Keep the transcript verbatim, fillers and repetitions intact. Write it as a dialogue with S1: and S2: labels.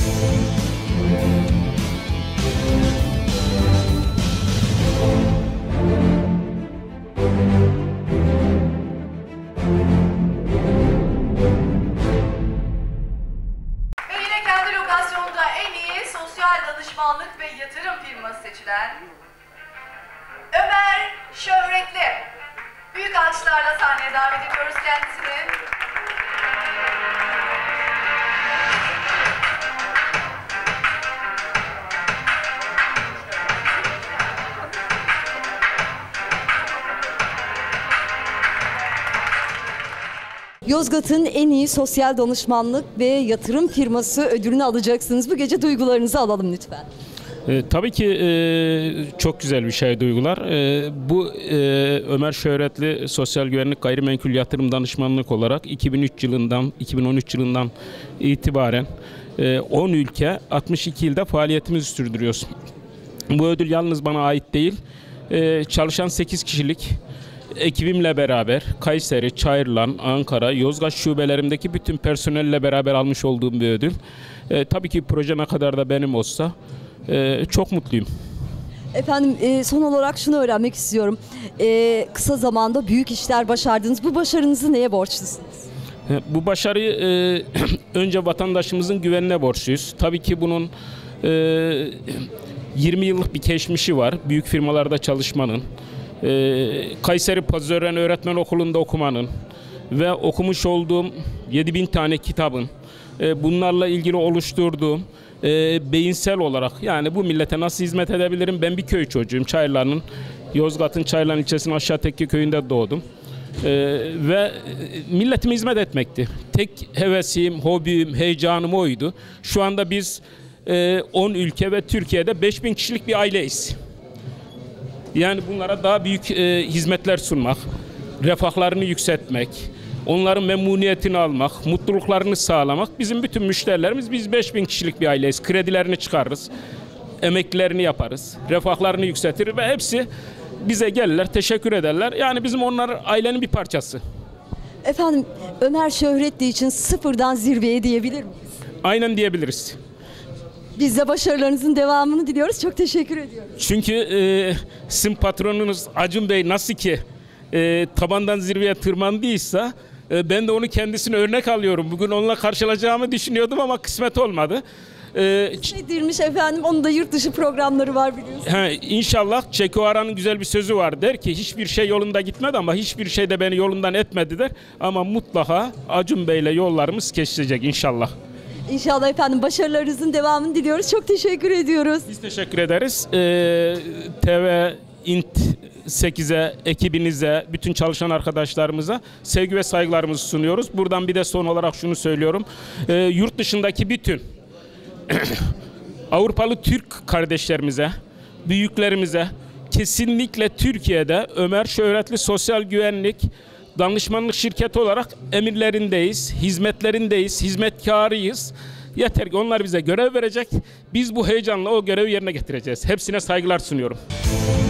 S1: Danışmanlık ve yatırım firması seçilen Ömer Şöhretli. Büyük alkışlarla sahneye davet ediyoruz kendisini.
S2: Yozgat'ın en iyi sosyal danışmanlık ve yatırım firması ödülünü alacaksınız. Bu gece duygularınızı alalım lütfen.
S3: E, tabii ki e, çok güzel bir şey duygular. E, bu e, Ömer Şöhretli Sosyal Güvenlik Gayrimenkul Yatırım Danışmanlık olarak iki bin üç yılından iki bin on üç yılından itibaren e, on ülke altmış iki ilde faaliyetimizi sürdürüyoruz. Bu ödül yalnız bana ait değil. E, çalışan sekiz kişilik ekibimle beraber Kayseri, Çayırlan, Ankara, Yozgat şubelerimdeki bütün personelle beraber almış olduğum bir ödül. E, tabii ki proje ne kadar da benim olsa e, çok mutluyum.
S2: Efendim e, son olarak şunu öğrenmek istiyorum. E, kısa zamanda büyük işler başardınız. Bu başarınızı neye borçlusunuz?
S3: E, bu başarıyı e, önce vatandaşımızın güvenine borçluyuz. Tabii ki bunun e, yirmi yıllık bir geçmişi var. Büyük firmalarda çalışmanın. Ee, Kayseri Pazören Öğretmen Okulu'nda okumanın ve okumuş olduğum yedi bin tane kitabın e, bunlarla ilgili oluşturduğum e, beyinsel olarak yani bu millete nasıl hizmet edebilirim? Ben bir köy çocuğuyum. Çayırlar'ın, Yozgat'ın Çayırlan ilçesinin Aşağı Tekke köyünde doğdum. E, ve milletime hizmet etmekti. Tek hevesim, hobim, heyecanım oydu. Şu anda biz e, on ülke ve Türkiye'de beş bin kişilik bir aileyiz. Yani bunlara daha büyük e, hizmetler sunmak, refahlarını yükseltmek, onların memnuniyetini almak, mutluluklarını sağlamak. Bizim bütün müşterilerimiz, biz beş bin kişilik bir aileyiz. Kredilerini çıkarırız, emeklilerini yaparız, refahlarını yükseltir ve hepsi bize gelirler, teşekkür ederler. Yani bizim onlar ailenin bir parçası.
S2: Efendim Ömer Şöhretli için sıfırdan zirveye diyebilir miyiz?
S3: Aynen diyebiliriz.
S2: Biz de başarılarınızın devamını diliyoruz. Çok teşekkür ediyoruz.
S3: Çünkü e, sizin patronunuz Acun Bey nasıl ki e, tabandan zirveye tırmandıysa e, ben de onu kendisine örnek alıyorum. Bugün onunla karşılaşacağımı düşünüyordum ama kısmet olmadı. E,
S2: Edilmiş efendim. Onun da yurt dışı programları var biliyorsunuz.
S3: he, İnşallah Che Guevara'nın güzel bir sözü var. Der ki hiçbir şey yolunda gitmedi ama hiçbir şey de beni yolundan etmedi der. Ama mutlaka Acun Bey'le yollarımız kesişecek inşallah.
S2: İnşallah efendim başarılarınızın devamını diliyoruz. Çok teşekkür ediyoruz.
S3: Biz teşekkür ederiz. Ee, T V İnt sekize, ekibinize, bütün çalışan arkadaşlarımıza sevgi ve saygılarımızı sunuyoruz. Buradan bir de son olarak şunu söylüyorum. Ee, yurt dışındaki bütün Avrupalı Türk kardeşlerimize, büyüklerimize kesinlikle Türkiye'de Ömer Şöhretli Sosyal Güvenlik Danışmanlık şirketi olarak emirlerindeyiz, hizmetlerindeyiz, hizmetkarıyız. Yeter ki onlar bize görev verecek. Biz bu heyecanla o görevi yerine getireceğiz. Hepsine saygılar sunuyorum.